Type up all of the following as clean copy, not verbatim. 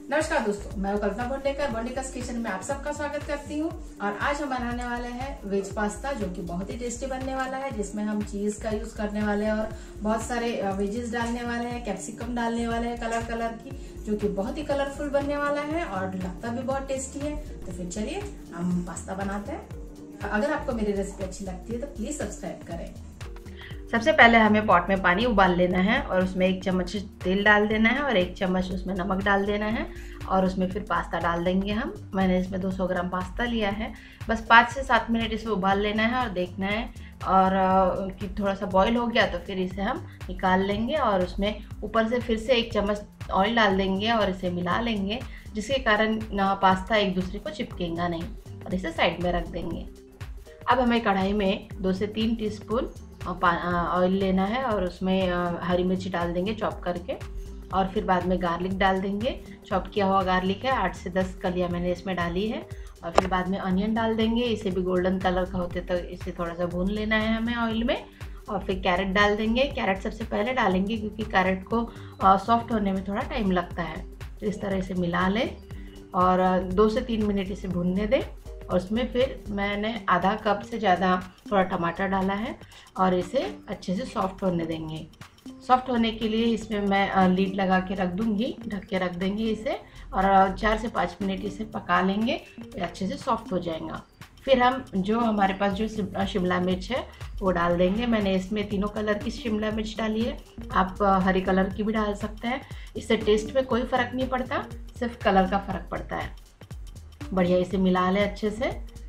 नमस्कार दोस्तों, मैं कल्पना बोंडेकर किचन में आप सबका स्वागत करती हूँ। और आज हम बनाने वाले हैं वेज पास्ता, जो कि बहुत ही टेस्टी बनने वाला है, जिसमें हम चीज का यूज करने वाले हैं और बहुत सारे वेजेस डालने वाले हैं, कैप्सिकम डालने वाले हैं कलर कलर की, जो कि बहुत ही कलरफुल बनने वाला है और लगता भी बहुत टेस्टी है। तो फिर चलिए हम पास्ता बनाते हैं। अगर आपको मेरी रेसिपी अच्छी लगती है तो प्लीज सब्सक्राइब करें। सबसे पहले हमें पॉट में पानी उबाल लेना है और उसमें 1 चम्मच तेल डाल देना है और 1 चम्मच उसमें नमक डाल देना है और उसमें फिर पास्ता डाल देंगे हम। मैंने इसमें 200 ग्राम पास्ता लिया है। बस 5 से 7 मिनट इसे उबाल लेना है और देखना है और कि थोड़ा सा बॉईल हो गया तो फिर इसे हम निकाल लेंगे और उसमें ऊपर से फिर से 1 चम्मच ऑयल डाल देंगे और इसे मिला लेंगे, जिसके कारण पास्ता एक दूसरे को चिपकेगा नहीं, और इसे साइड में रख देंगे। अब हमें कढ़ाई में 2 से 3 टीस्पून ऑयल लेना है और उसमें हरी मिर्ची डाल देंगे चॉप करके, और फिर बाद में गार्लिक डाल देंगे। चॉप किया हुआ गार्लिक है, 8 से 10 कलियां मैंने इसमें डाली है। और फिर बाद में अनियन डाल देंगे, इसे भी गोल्डन कलर का होते तो इसे थोड़ा सा भून लेना है हमें ऑयल में। और फिर कैरेट डाल देंगे। कैरेट सबसे पहले डालेंगे क्योंकि कैरेट को सॉफ्ट होने में थोड़ा टाइम लगता है। तो इस तरह से मिला लें और 2 से 3 मिनट इसे भूनने दें। और उसमें फिर मैंने आधा कप से ज़्यादा थोड़ा टमाटर डाला है और इसे अच्छे से सॉफ्ट होने देंगे। सॉफ्ट होने के लिए इसमें मैं लीड लगा के रख दूँगी, ढक के रख देंगे इसे, और 4 से 5 मिनट इसे पका लेंगे, अच्छे से सॉफ्ट हो जाएगा। फिर हम जो हमारे पास जो शिमला मिर्च है वो डाल देंगे। मैंने इसमें तीनों कलर की शिमला मिर्च डाली है, आप हरी कलर की भी डाल सकते हैं। इससे टेस्ट में कोई फ़र्क नहीं पड़ता, सिर्फ कलर का फ़र्क पड़ता है। बढ़िया इसे मिला लें अच्छे से।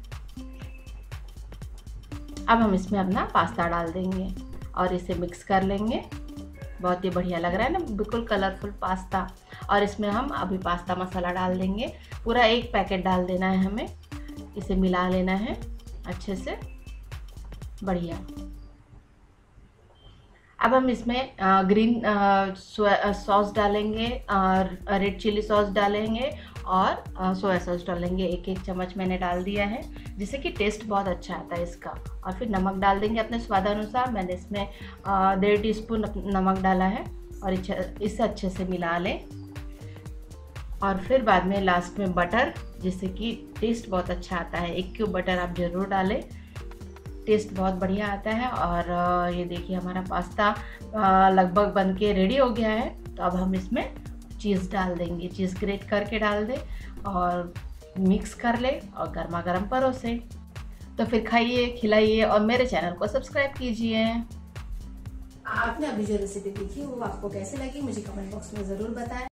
अब हम इसमें अपना पास्ता डाल देंगे और इसे मिक्स कर लेंगे। बहुत ही बढ़िया लग रहा है ना, बिल्कुल कलरफुल पास्ता। और इसमें हम अभी पास्ता मसाला डाल देंगे, पूरा 1 पैकेट डाल देना है हमें। इसे मिला लेना है अच्छे से, बढ़िया। अब हम इसमें ग्रीन सॉस डालेंगे और रेड चिली सॉस डालेंगे और सोया सॉस डालेंगे। 1-1 चम्मच मैंने डाल दिया है, जिससे कि टेस्ट बहुत अच्छा आता है इसका। और फिर नमक डाल देंगे अपने स्वादानुसार। मैंने इसमें 1.5 टीस्पून नमक डाला है और इसे अच्छे से मिला लें। और फिर बाद में लास्ट में बटर, जिससे कि टेस्ट बहुत अच्छा आता है। 1 क्यूब बटर आप ज़रूर डालें, टेस्ट बहुत बढ़िया आता है। और ये देखिए हमारा पास्ता लगभग बनके रेडी हो गया है। तो अब हम इसमें चीज़ डाल देंगे, चीज़ ग्रेट करके डाल दें और मिक्स कर ले और गर्मा गर्म परोसें। तो फिर खाइए, खिलाइए और मेरे चैनल को सब्सक्राइब कीजिए। आपने अभी जो रेसिपी देखी वो आपको कैसे लगी मुझे कमेंट बॉक्स में ज़रूर बताएं।